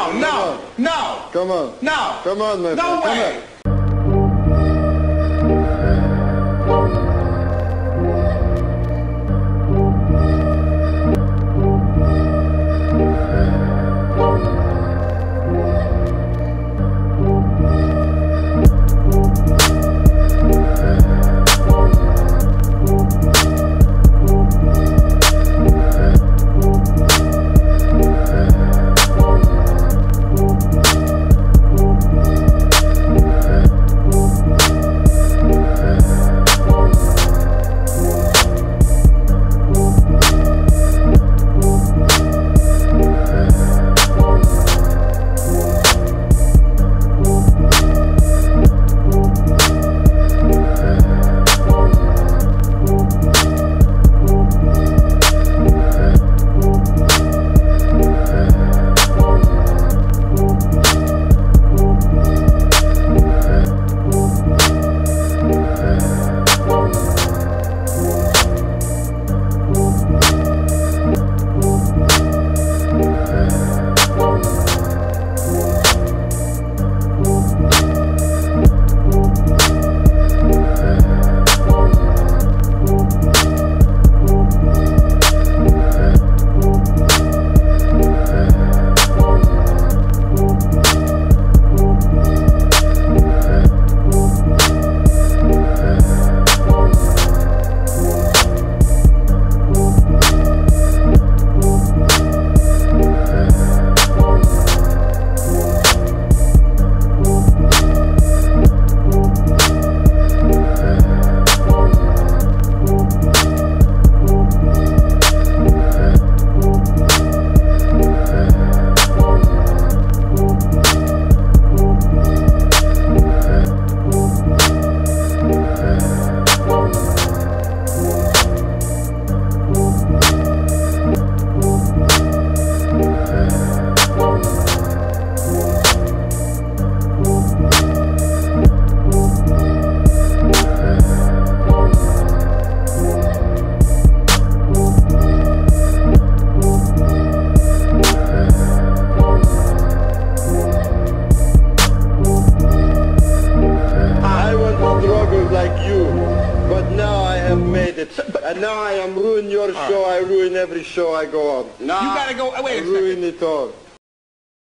no. Come on. No. Come on, my friend. No way. And now I am ruining your show, I ruin every show I go on. No. You gotta go, wait a second. Ruin it all.